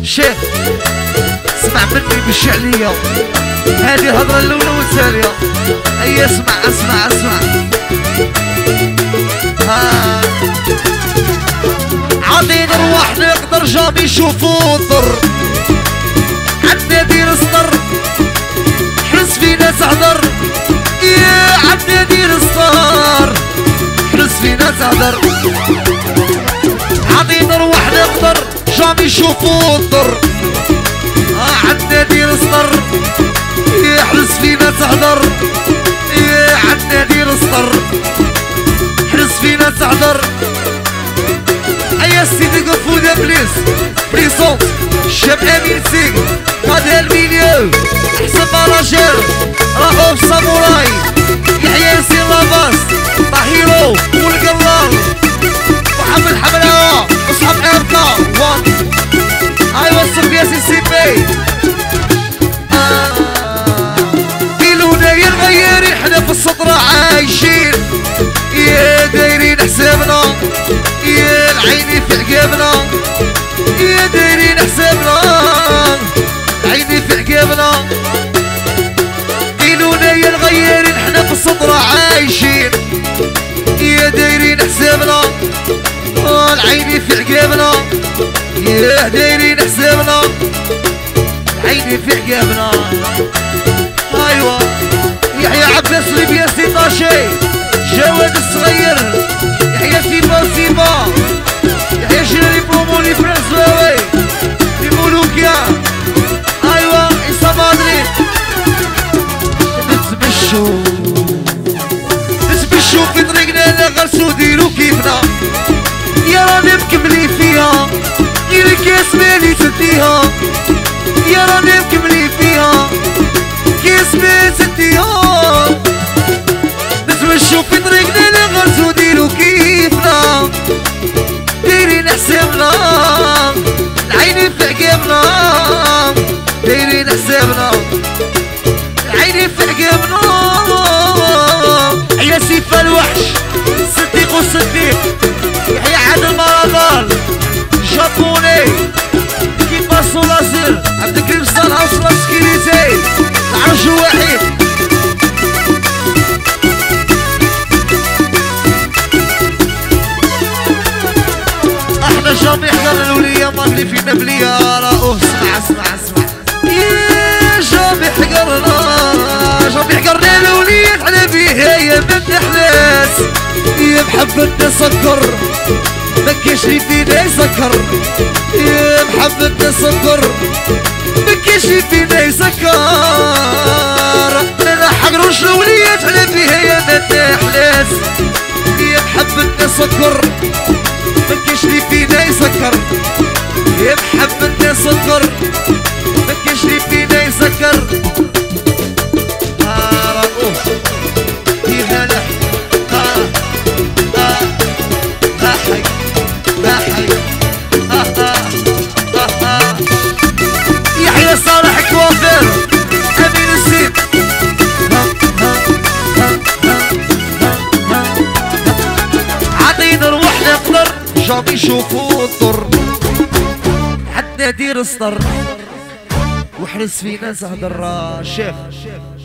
شيخ اسمع مني بالشعلية، هذه الهضرة الأولى والثانية. أي اسمع اسمع اسمع. عطيني روح نقدر جامي نشوفو الضر، عندنا دير صدر حرس فينا تهدر، يا عندنا دير صدر حرس فينا تهدر. عطيني روح نقدر جامي نشوفو الضر، عندنا دير صدر يحرس فينا تهدر، يا عندنا دير صدر حرس فينا تهدر. أيا سيدي قفونا بليس بريسونت الشاب أمين سيك قاد الميليو حسن مراجل رؤوف ساموراي يحيى ياسين لافاس طاهيرو والقلال محمد حملاوة وصحاب إركا وان أيوا الصف ياسين سيبي. قيلونا يا الغيارين حنا في السطرة عايشين، يا دايرين حسابنا يا العيني في عقابنا، يا دايرين حسابنا عيني في عقابنا. قيلونا يا الغيارين حنا في السطرة عايشين، يا دايرين حسابنا العيني في عقابنا، يا دايرين حسابنا عيني في عقابنا. ايوا يحيى عباس ليبياسي طاشي جواد الصغير يحيى سيبا وسيبا يحيى جيراني برومولي فرنساوي في مولوكيا. ايوا عيسى مدريد نتمشوا في طريقنا نغرسو ديرو كيفنا، يا راني مكملين فيها غير الكاس مالي تديها، يا راني مكملين فيها كاس مالي تديها. نتمشوا في طريقنا نغرسو ديرو كيفنا، دايرين حسابنا العيني في عقابنا، دايرين حسابنا العيني في عقابنا. يا سيف الوحش صديق وصديق يحيى عادل مرادال جابوني كيف باسو لازير عبد الكريم صالح وصلة سكيريتي العرش وحيد. احنا جامي حضر الولية ماضي فينا بليا رؤوف. اسمع اسمع اسمع يا جامي حقرنا الولية حنا بيها يا بنت حلاس، يا محبتنا سكر مكاش لي فينا يسكر، يا محبتنا سكر مكاش لي فينا يسكر. انا حقروش الوليات حنا بيها يا بنت حلاس، يا محبتنا سكر مكاش لي فينا يسكر، يا محبتنا سكر مكاش لي فينا يسكر. يحيى صالح كوافير أمين السيد عطينا روح نقدر جامي نشوفو الضر، حتى دير الصدر وحرس فينا زهدر. شيخ